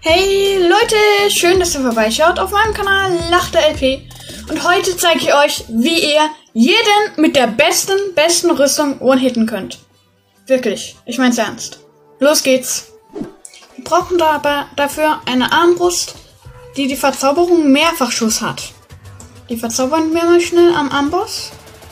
Hey Leute, schön, dass ihr vorbeischaut auf meinem Kanal LachterLP. Und heute zeige ich euch, wie ihr jeden mit der besten Rüstung one-hitten könnt. Wirklich, ich mein's ernst. Los geht's. Wir brauchen da aber dafür eine Armbrust, die Verzauberung Mehrfachschuss hat. Die verzaubern wir mal schnell am Amboss.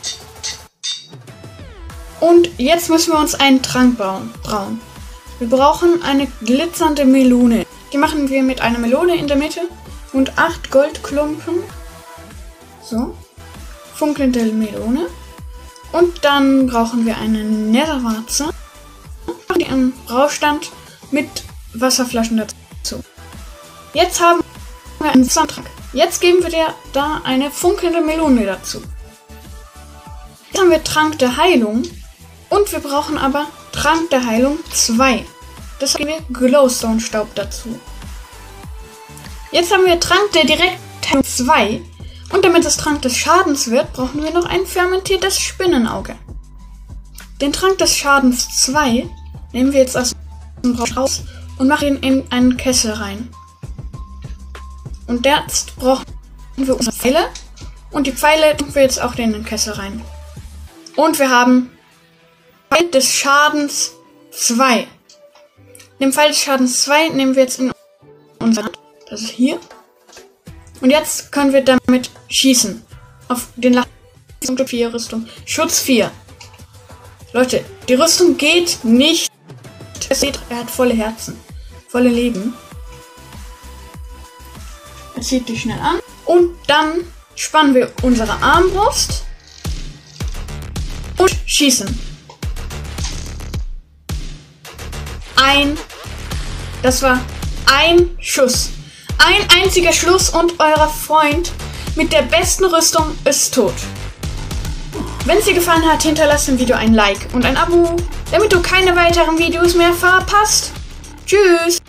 Und jetzt müssen wir uns einen Trank brauen. Wir brauchen eine glitzernde Melone. Die machen wir mit einer Melone in der Mitte und 8 Goldklumpen. So. Funkelnde Melone. Und dann brauchen wir eine Netherwarze. Die im Braustand mit Wasserflaschen dazu. Jetzt haben wir einen Trank. Jetzt geben wir dir da eine funkelnde Melone dazu. Jetzt haben wir Trank der Heilung. Und wir brauchen aber Trank der Heilung 2. Das geben wir Glowstone-Staub dazu. Jetzt haben wir Trank der Direktheilung 2. Und damit es Trank des Schadens wird, brauchen wir noch ein fermentiertes Spinnenauge. Den Trank des Schadens 2 nehmen wir jetzt aus dem Brausch raus und machen ihn in einen Kessel rein. Und jetzt brauchen wir unsere Pfeile. Und die Pfeile tun wir jetzt auch in den Kessel rein. Und wir haben Pfeil des Schadens 2. Den Pfeil des Schadens 2 nehmen wir jetzt in unsere Hand. Das ist hier. Und jetzt können wir damit schießen. Auf den Lachen 4 Rüstung. Schutz 4. Leute, die Rüstung geht nicht. Ihr seht, er hat volle Herzen. Volle Leben. Er zieht die schnell an. Und dann spannen wir unsere Armbrust. Und schießen. Das war ein Schuss. Ein einziger Schuss und euer Freund mit der besten Rüstung ist tot. Wenn es dir gefallen hat, hinterlasst dem Video ein Like und ein Abo, damit du keine weiteren Videos mehr verpasst. Tschüss!